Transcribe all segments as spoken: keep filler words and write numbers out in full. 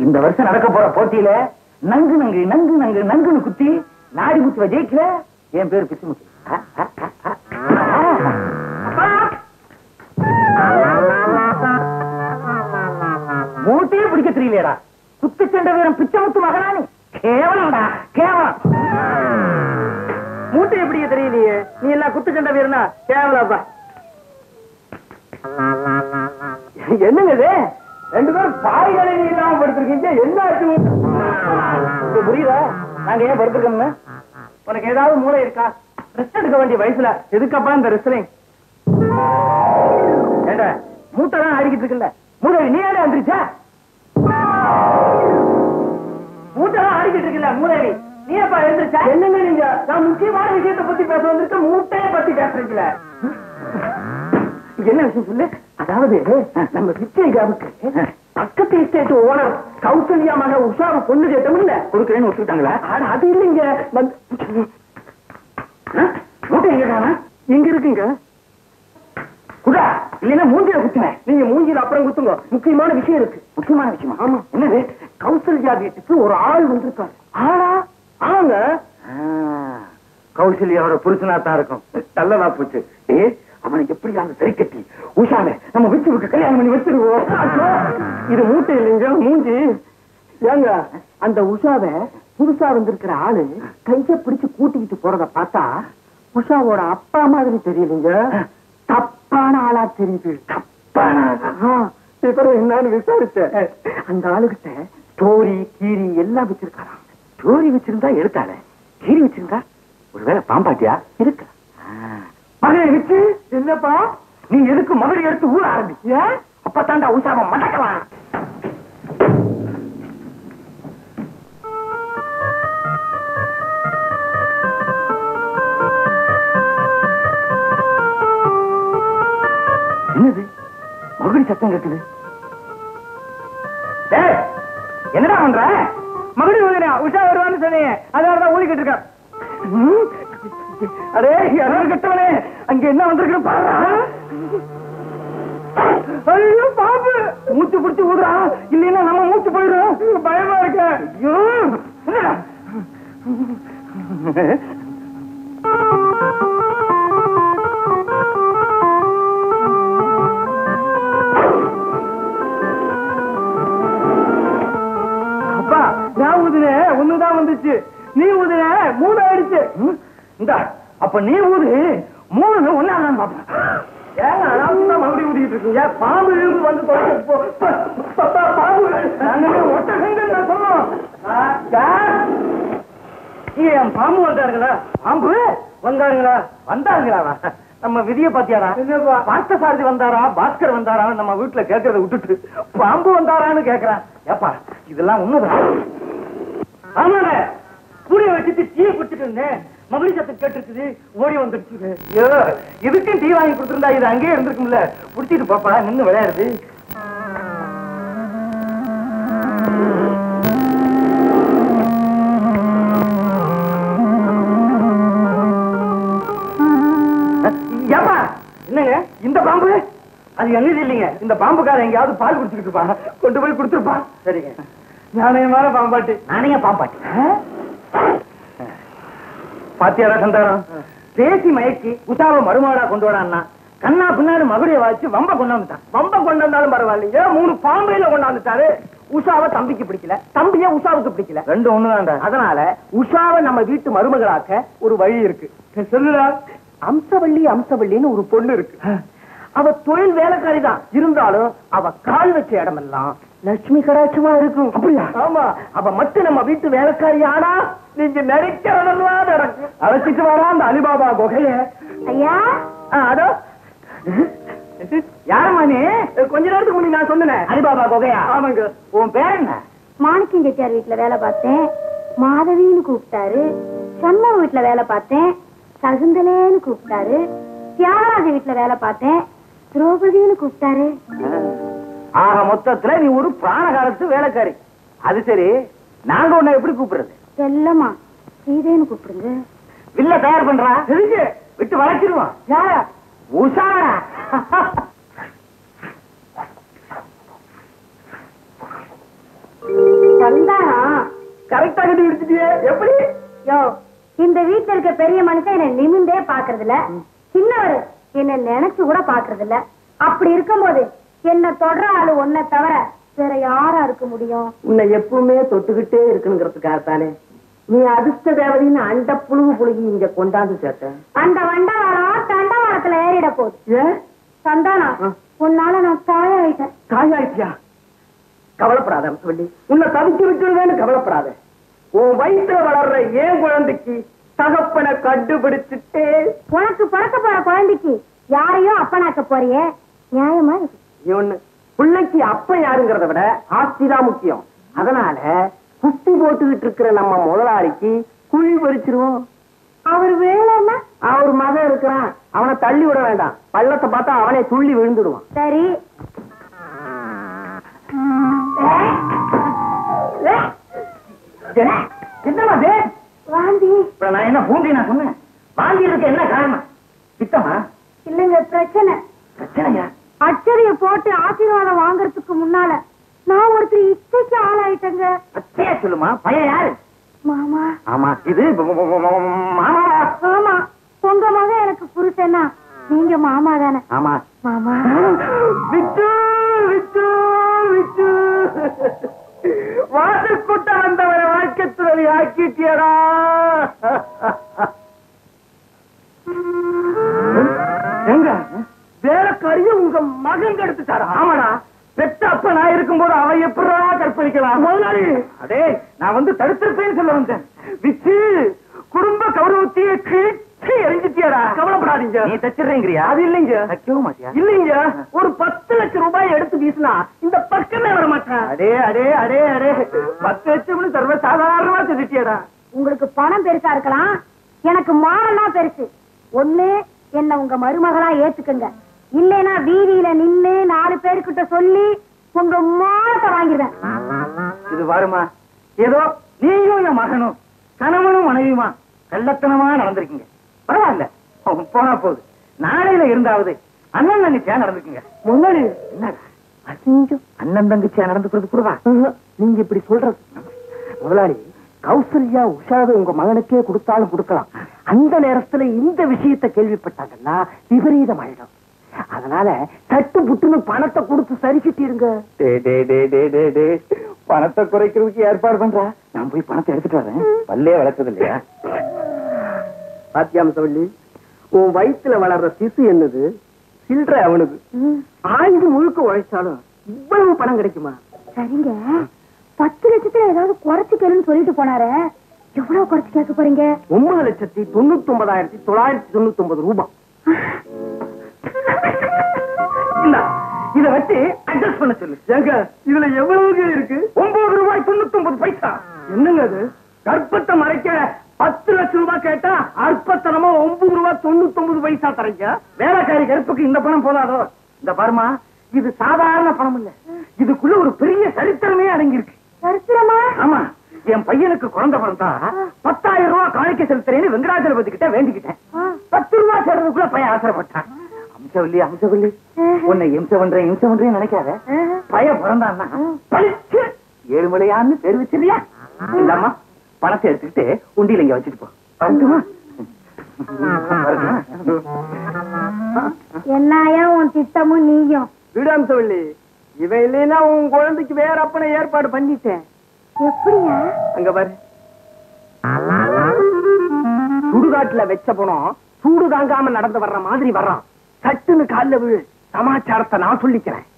இந்த வருஷம் நடக்க போற போட்டியில நங்கு நங்கு நங்கு நங்கு நங்குன்னு குத்தி நாடி முத்துவ ஜெயிக்கல என் பேரு பிச்சு முத்து. மூட்டையே பிடிக்க தெரியலையடா. குத்து சென்ற வீரம் பிச்சை முத்து மகனானி. கேவலம்டா கேவலம். மூட்டையை பிடிக்க தெரியலையே, நீ எல்லாம் குத்து சென்ற வீரனா கேவலப்பா. என்னங்க இது? ரெண்டு பேரும் பாய்களை இல்லாம படுத்திருக்கீங்க. என்ன ஆச்சு புரியுதா? நாங்க ஏன் படுத்திருக்கோம்னு? உனக்கு ஏதாவது மூளை இருக்கா? ரெஸ்ட் எடுக்க வேண்டிய வயசுல எதுக்கப்பா இந்த ரெஸ்லிங்? ஏண்டா மூட்டை தான் ஆடிக்கிட்டு இருக்குல்ல, மூளை நீ ஏடா வந்துருச்சா? மூட்டை தான் ஆடிக்கிட்டு இருக்குல்ல, மூளை நீ எப்ப எழுந்திருச்சா? என்னங்க நீங்க? நான் முக்கியமான விஷயத்தை பத்தி பேச வந்திருக்க, மூட்டையை பத்தி பேசுறீங்களே. என்ன விஷயம் சொல்லு. அதாவது நம்ம விஜயகாவுக்கு பக்கத்து எஸ்டேட் ஓனர் கௌசல்யா மக உஷாவை பொண்ணு கேட்டோம் இல்ல, கொடுக்குறேன்னு ஒத்துக்கிட்டாங்களா? அது இல்லைங்க, மூட்டை எங்க இங்க இருக்குங்க. குடா இல்லைன்னா மூஞ்சில குத்துனேன். நீங்க மூஞ்சில அப்புறம் குத்துங்க, முக்கியமான விஷயம் இருக்கு. முக்கியமான விஷயமா? ஆமா. என்னது? கௌசல்யா வீட்டுக்கு ஒரு ஆள் வந்திருக்காரு. ஆளா? ஆங்க. கௌசல்யாவோட புருஷனா தான் இருக்கும். நல்லதா போச்சு. ஏ அவனுக்கு எப்படி அந்த சரி கட்டி உஷாவை நம்ம விச்சுவுக்கு கல்யாணம் பண்ணி வச்சிருவோம். இது மூட்டை இல்லைங்க, மூஞ்சி. ஏங்க அந்த உஷாவை புதுசா வந்திருக்கிற ஆளு கைய பிடிச்சு கூட்டிக்கிட்டு போறத பார்த்தா உஷாவோட அப்பா மாதிரி தெரியலீங்க, தப்பான ஆளா தெரியுது. தப்பான என்னன்னு விசாரிச்ச அந்த ஆளுகிட்ட ஸ்டோரி கீரி எல்லாம் வச்சிருக்காராம். ஸ்டோரி வச்சிருந்தா எடுத்தால, கீரி வச்சிருந்தா ஒருவேளை பாம்பாட்டியா இருக்கு. மகனை வச்சு என்னப்பா நீ எதுக்கு மகனை எடுத்து ஊற ஆரம்பிச்சிய? அப்பத்தாண்டா உஷாவை மடக்கலாம். என்னது மகுடி சத்தம் கேட்குது? என்னடா பண்ற? மகுடி உஷா வருவான்னு சொன்னீங்க, அதனாலதான் ஊழிக்கிட்டு இருக்க. அடே கட்டவனே, அங்க என்ன வந்திருக்கு பாரு. ஐயோ பாம்பு மூச்சு பிடிச்சு ஊதுறா, இல்லைன்னா நம்ம மூச்சு போயிடும். பயமா இருக்க. ஐயோ அப்பா, நான் ஊதுன ஒண்ணுதான் வந்துச்சு, நீ ஊதுன மூணு ஆயிடுச்சு. இந்த அப்ப நீ ஊது மூணு ஒன்னாதான் பாப்பேன். ஏங்க அனாவசியமா மறுபடியும் ஊதிட்டு இருக்கீங்க? பாம்பு வந்து பாம்பு ஒட்டகங்கள் நான் சொல்லுவோம். என் பாம்பு வந்தாருங்களா? பாம்பு வந்தாருங்களா? வந்தாருங்களா? நம்ம விதியை பாத்தியாரா? பார்த்த சாரதி வந்தாரா, பாஸ்கர் வந்தாரா? நம்ம வீட்டுல கேட்கறத விட்டுட்டு பாம்பு வந்தாரான்னு கேட்கறான். ஏப்பா இதெல்லாம் உண்மைதான். ஆமாங்க, கூடிய வச்சுட்டு டீயை குடிச்சிட்டு இருந்தேன், மகிழி சத்தம் கேட்டுருக்குது, ஓடி வந்துருச்சு. இதுக்கும் டீ வாங்கி கொடுத்துருந்தா இது அங்கேயே இருந்திருக்கும்ல. குடிச்சிட்டு பாப்பா, நின்று விளையாடுது. ஏப்பா என்னங்க இந்த பாம்பு? அது என்னது இல்லைங்க, இந்த பாம்புக்கார எங்கேயாவது பால் குடிச்சுக்கிட்டு இருப்பாங்க, கொண்டு போய் கொடுத்துருப்பான். சரிங்க, நாணயமான பாம்பாட்டி. நானே பாம்பாட்டி பாத்தியாரா சந்தாரம்? பேசி மயக்கி உஷாவை மருமாடா கொண்டு வரான்னா கண்ணா பின்னாடி மகுடியை வாச்சு வம்ப கொண்டாந்துட்டான். வம்ப கொண்டாந்தாலும் பரவாயில்லைங்க, மூணு பாம்பையில கொண்டாந்துட்டாரு. உஷாவை தம்பிக்கு பிடிக்கல, தம்பிய உஷாவுக்கு பிடிக்கல, ரெண்டு ஒண்ணுதான். அதனால உஷாவை நம்ம வீட்டு மருமகளாக்க ஒரு வழி இருக்கு. சொல்லுடா. அம்சவள்ளி அம்சவள்ளின்னு ஒரு பொண்ணு இருக்கு. அவ தொழில் வேலைக்காரி தான், இருந்தாலும் அவ கால் வச்ச இடமெல்லாம் லட்சுமி கடாட்சமா இருக்கும். அப்படியா? ஆமா, அவ மட்டும் நம்ம வீட்டு வேலைக்காரி ஆனா நீங்க நினைக்கிறதெல்லாம் நடக்கும். அழைச்சிட்டு வரா அந்த அலிபாபா குகைய. ஐயா அதோ யாரம்மா நீ? கொஞ்ச நேரத்துக்கு முன்னாடி நான் சொன்னேன் அலிபாபா குகையா? ஆமாங்க. உன் பேர் என்ன? மாணிக்கம் செட்டியார் வீட்டுல வேலை பார்த்தேன், மாதவின்னு கூப்பிட்டாரு. சண்முக வீட்டுல வேலை பார்த்தேன், சகுந்தலேன்னு கூப்பிட்டாரு. தியாகராஜ வீட்டுல வேலை பார்த்தேன், திரௌபதினு கூப்பிட்டாரு. ஆக மொத்தத்துல நீ ஒரு பிராண காலத்து வேலைக்காரி. அது சரி, நாங்க உன்னை எப்படி கூப்பிடுறது? செல்லம்மா சீதேன்னு கூப்பிடுங்க. வில்ல தயார் பண்றா, விட்டு வளைச்சிருவோம். யாரா? உஷாரா? Thank you. பெரிய மனுஷன் என்ன நிமிந்தே பாக்குறது இல்ல, சின்னவர் என்ன நினைச்சு கூட பாக்குறது இல்ல. அப்படி இருக்கும்போது என்ன தொடர ஆளு ஒன்ன தவிர வேற யாரா இருக்க முடியும்? உன்னை எப்பவுமே தொட்டுக்கிட்டே இருக்கணுங்கிறதுக்காகத்தானே நீ அதிர்ஷ்ட தேவதைன்னு அண்ட புழுகு புழுகி இங்க கொண்டாந்து சேர்த்த. அந்த வண்டவாளம் தண்டவாளத்துல ஏறிட போகுது. ஏன் சந்தானா, உன்னால நான் தாயாயிட்டேன். தாயாயிட்டியா? கவலைப்படாத சொல்லி உன்னை தவிச்சு விட்டுருவேன்னு கவலைப்படாத. உன் வயிற்றுல வளர்ற ஏன் குழந்தைக்கு தகப்பனை கண்டுபிடிச்சுட்டே. உனக்கு பிறக்க போற குழந்தைக்கு யாரையோ அப்பனாக்க போறியே, நியாயமா இருக்கு? ஒண்ணு பிள்ளைக்கு அப்ப யாருங்கிறத விட ஆஸ்திதான் முக்கியம். அதனால குட்டி போட்டுக்கிட்டு இருக்கிற நம்ம முதலாளிக்கு குழி பறிச்சிருவோம். அவர் வேலைன்னா அவர் மகன் இருக்கிறான், அவனை தள்ளி விட வேண்டாம். பள்ளத்தை பார்த்தா அவனே துள்ளி விழுந்துடுவான். சரி, என்னமா வாந்தி? நான் என்ன பூண்டி நான் சொன்னேன்? வாந்தி இருக்க என்ன காரணம்? பித்தமா? இல்லங்க, பிரச்சனை. பிரச்சனையா? அச்சரிய போட்டு ஆசீர்வாதம் வாங்கறதுக்கு முன்னால நான் ஒருத்தர் இச்சைக்கு ஆளாயிட்டேங்க. அச்சையா சொல்லுமா? பையன் யாரு? மாமா. ஆமா, இது மாமா. ஆமா, உங்க மகன் எனக்கு புருஷனா, நீங்க மாமா தானே? ஆமா மாமா. விட்டு விட்டு விட்டு வாசற்குட்ட வந்தவரை வாழ்க்கை துறவி ஆக்கிட்டியடா. எங்க வேலைக்காரிய உங்க மகன் கெடுத்துட்டாரா? ஆமாடா, பெத்த அப்ப நான் இருக்கும்போது அவ எப்படா கற்பழிக்கலாம்? முதலாளி, அதே நான் வந்து தடுத்திருப்பேன்னு சொல்ல வந்தேன். விச்சு குடும்ப கௌரவத்தையே கிழிச்சு எரிஞ்சிட்டியாடா. கவலைப்படாதீங்க, நீ தச்சிடுறீங்கறியா? அது இல்லைங்க. தக்கவும் மாட்டியா? இல்லைங்க, ஒரு பத்து லட்சம் ரூபாய் எடுத்து வீசினா இந்த பக்கமே வர மாட்டேன். அடே அடே அடே அடே, பத்து லட்சம்னு சர்வ சாதாரணமா திட்டியாடா. உங்களுக்கு பணம் பெருசா இருக்கலாம், எனக்கு மானம்னா பெருசு. ஒண்ணு என்ன உங்க மருமகளா ஏத்துக்குங்க, இல்லைன்னா வீதியில நின்னு நாலு பேருக்கிட்ட சொல்லி உங்க மானத்தை வாங்கிடுவேன். இது வருமா? ஏதோ நீயும் என் மகனும் கணவனும் மனைவியுமா கள்ளத்தனமா நடந்திருக்கீங்க. பரவாயில்ல, போனா போகுது. நாளையில இருந்தாவது அண்ணன் தங்கச்சியா நடந்துக்குங்க. முன்னாடி என்ன அண்ணன் தங்கச்சியா நடந்துக்கிறது கூடவா நீங்க இப்படி சொல்றது? முதலாளி, கௌசல்யா உஷாவை உங்க மகனுக்கே கொடுத்தாலும் கொடுக்கலாம். அந்த நேரத்துல இந்த விஷயத்தை கேள்விப்பட்டாங்கன்னா விபரீதம் ஆயிடும். அதனால சட்டு புட்டுன்னு பணத்தை கொடுத்து சரி கட்டிருங்க. பணத்தை குறைக்கிறதுக்கு ஏற்பாடு பண்றா. நான் போய் பணத்தை எடுத்துட்டு வரேன். பல்லே வளர்க்குது இல்லையா? பாத்தியாம சொல்லி உன் வயிற்றுல வளர்ற சிசு என்னது சில்ற அவனுக்கு. ஆயுது முழுக்க உழைச்சாலும் இவ்வளவு பணம் கிடைக்குமா? சரிங்க, பத்து லட்சத்துல ஏதாவது குறைச்சு கேளுன்னு சொல்லிட்டு போனாரு. எவ்வளவு குறைச்சு கேட்க போறீங்க? ஒன்பது லட்சத்தி தொண்ணூத்தி ஒன்பதாயிரத்தி தொள்ளாயிரத்தி தொண்ணூத்தி ஒன்பது ரூபாய். இத வச்சு அட்ஜஸ்ட் பண்ண சொல்லு. ஏங்க, இதுல எவ்வளவு இருக்கு? ஒன்பது ரூபாய் தொண்ணூத்தி ஒன்பது பைசா. என்னங்க அது? கர்ப்பத்தை மறைக்க பத்து லட்சம் ரூபாய் கேட்டா அற்பத்தனமா ஒன்பது ரூபாய் தொண்ணூத்தி ஒன்பது பைசா தரீங்க. வேலைக்காரி கருப்புக்கு இந்த பணம் போதாதோ? இந்த பர்மா, இது சாதாரண பணம் இல்ல, இதுக்குள்ள ஒரு பெரிய சரித்திரமே அடங்கி இருக்கு. சரித்திரமா? ஆமா, என் பையனுக்கு குழந்தை பிறந்தா பத்தாயிரம் ரூபாய் காணிக்க செலுத்துறேன்னு வெங்கடாஜலபதி கிட்ட வேண்டிக்கிட்டேன். பத்து ரூபாய் சேர்றதுக்குள்ள பையன் ஆசைப்பட்டான். அம்சவல்லி அம்சவல்லி, உன்னை இம்ச பண்றேன் இம்ச பண்றேன்னு நினைக்காத. பையன் பிறந்தான்னா பழிச்சு ஏழுமலையான்னு பேர் வச்சிருக்கியா? இல்லாமா, பணத்தை எடுத்துக்கிட்டு உண்டியில இங்க வச்சுட்டு போ. வரட்டுமா? என்னையா உன் திட்டமும் நீயும்? விடாம சொல்லி, இவன் இல்லைன்னா உன் குழந்தைக்கு வேற அப்பனை ஏற்பாடு பண்ணிட்டேன். எப்படியா? அங்க பாரு, சுடுகாட்டுல வச்ச பணம் சூடு தாங்காம நடந்து வர்ற மாதிரி வர்றான். சட்டுன்னு கால்ல விழு, சமாச்சாரத்தை நான் சொல்லிக்கிறேன்.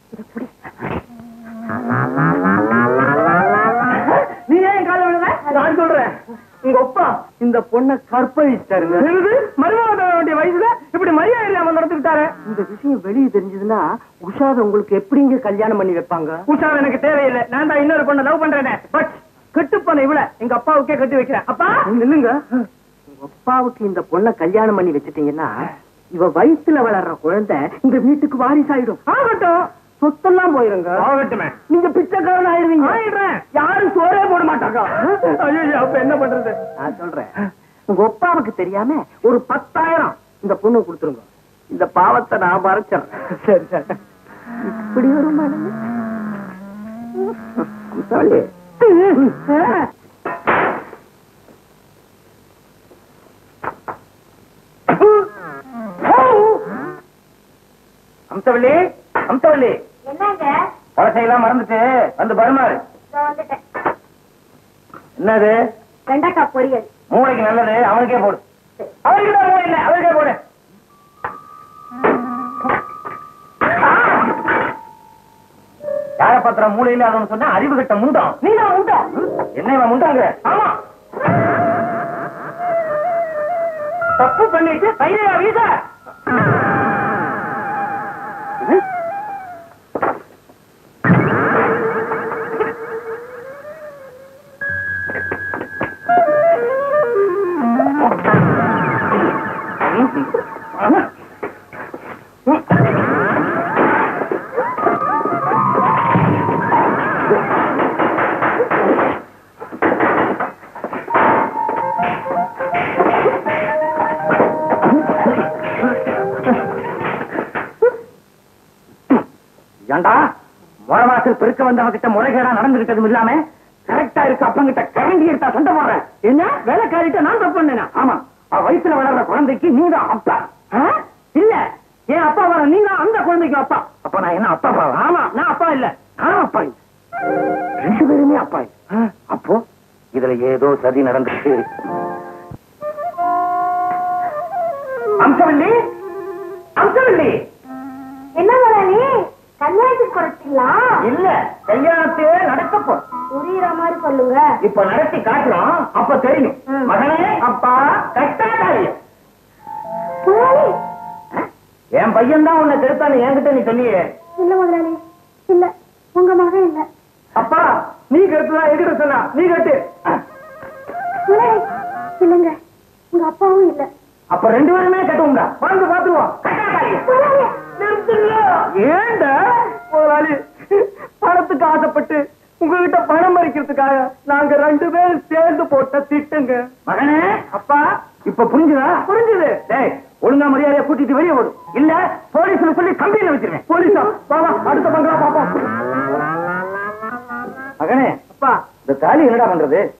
நீ ஏன் கால விழுவ? நான் சொல்றேன், உங்க அப்பா இந்த பொண்ணை கற்பழிச்சிட்டாருங்க. மருமக வேண்டிய வயசுல இப்படி மரியாதை இல்லாம நடந்துக்கிட்டாரு. இந்த விஷயம் வெளியே தெரிஞ்சதுன்னா உஷாவை உங்களுக்கு எப்படிங்க கல்யாணம் பண்ணி வைப்பாங்க? உஷாவை எனக்கு தேவையில்லை, நான் தான் இன்னொரு பொண்ணை லவ் பண்றேன். பட் கட்டுப்பண்ண இவள எங்க அப்பாவுக்கே கட்டி வைக்கிறேன். அப்பா நில்லுங்க, உங்க அப்பாவுக்கு இந்த பொண்ணை கல்யாணம் பண்ணி வச்சுட்டீங்கன்னா இவ வயிற்றுல வளர்ற குழந்தை இந்த வீட்டுக்கு வாரிசாயிடும். ஆகட்டும், சொத்தெல்லாம் போயிருங்க. ஆகட்டுமே, நீங்க பிச்சைக்காரன் ஆயிடுவீங்க. ஆயிடுறேன், யாரும் சோறே போட மாட்டாங்க. ஐயோ, அப்ப என்ன பண்றது? நான் சொல்றேன், உங்க அப்பாவுக்கு தெரியாம ஒரு பத்தாயிரம் இந்த பொண்ணு கொடுத்துருங்க. இந்த பாவத்தை நான் மறைச்சிடறேன். சரி சரி, இப்படி ஒரு மனது அம்சவள்ளி, அம்சவள்ளி, என்னங்க? பழசையெல்லாம் மறந்துட்டு வந்து பருமாறு. வந்துட்டேன். என்னது? வெண்டைக்காய் பொரியல். மூளைக்கு நல்லது, அவனுக்கே போடு. அவருக்கு தான் மூளை இல்லை, அவருக்கே போடு. யார பத்திரம் மூளை இல்ல அதன்னு சொன்னா அறிவு கட்ட முண்டம். நீ தான் முண்டம். என்ன இவன் முண்டாங்க? ஆமா, தப்பு பண்ணிட்டு கையில வீச. ஏண்டா மொழவாசல் பெருக்க வந்தவங்க கிட்ட முறைகேடா நடந்துகிட்டதும் இல்லாம கரெக்டா இருக்கு அப்பங்கிட்ட கரண்டி எடுத்தா சண்டை போடுறேன். என்ன வேலைக்காரிட்ட நான் தப்பு பண்ணேனா? ஆமா, அவ வயசுல வளர்ற குழந்தைக்கு நீதான் அப்பா. இல்ல, என் அப்பா வர நீங்க அந்த குழந்தைக்கு அப்பா. அப்ப நான் என்ன அப்பா? ஆமா, நான் அப்பா இல்ல, நான் அப்பா இல்ல. ரெண்டு பேருமே அப்பா இல்ல. அப்போ இதுல ஏதோ சதி நடந்துச்சு. அம்சவல்லி, அம்சவல்லி, என்ன முதலாளி, கல்யாணத்துக்கு குறைச்சிக்கலாம்? இல்ல, கல்யாணத்தையே நடக்க போறோம். புரியுற மாதிரி சொல்லுங்க. இப்ப நடத்தி காட்டுறோம், அப்ப தெரியும். ம். மகனே, அப்பா கட்டாயம். முதலாளி, என் பையன் தான் உன்னை கெடுத்தான்னு என்கிட்ட நீ சொல்லியே. இல்ல முதலாளி, இல்ல, உங்க மகன் இல்ல. அப்பா நீ கெடுத்துதான் என்கிட்ட சொன்னா, நீ கட்டு. முதலாளி, இல்லங்க, உங்க அப்பாவும் இல்ல. அப்ப ரெண்டு பேருமே கட்டுவோம்டா, வந்து பாத்துருவோம். முதலாளி, ஏண்டா முதலாளி, பணத்துக்கு ஆசைப்பட்டு உங்ககிட்ட பணம் பறிக்கிறதுக்காக நாங்க ரெண்டு பேரும் சேர்ந்து போட்ட திட்டுங்க. மகனே, அப்பா இப்ப புரிஞ்சுதா? புரிஞ்சுது. டேய், ஒழுங்கா மரியாதையா கூட்டிட்டு வெளியே ஓடும், இல்ல போலீஸ்ல சொல்லி கம்பெனியில வச்சிருவேன். போலீஸா? பாவா, அடுத்த பங்களா பாப்போம். மகனே, அப்பா இந்த தாலி என்னடா பண்றது?